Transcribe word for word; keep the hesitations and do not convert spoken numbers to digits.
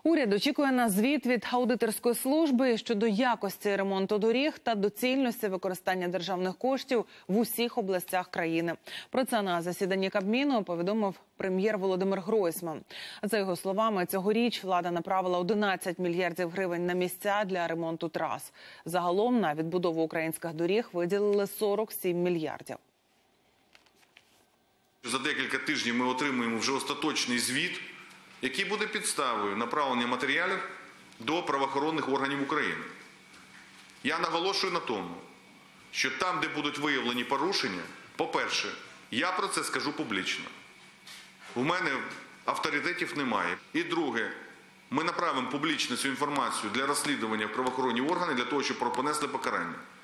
Уряд очікує на звіт від аудиторської служби щодо якості ремонту доріг та доцільності використання державних коштів в усіх областях країни. Про це на засіданні Кабміну повідомив прем'єр Володимир Гройсман. За його словами, цьогоріч влада направила одинадцять мільярдів гривень на місця для ремонту трас. Загалом на відбудову українських доріг виділили сорок сім мільярдів. За декілька тижнів ми отримуємо вже остаточний звіт, який буде підставою направлення матеріалів до правоохоронних органів України. Я наголошую на тому, що там, де будуть виявлені порушення, по-перше, я про це скажу публічно. У мене авторитетів немає. І друге, ми направимо публічно цю інформацію для розслідування в правоохоронні органи, для того, щоб понесли покарання.